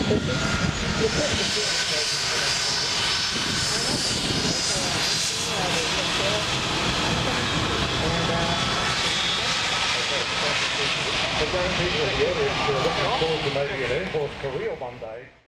The young people here is looking forward to maybe an Air Force career one day.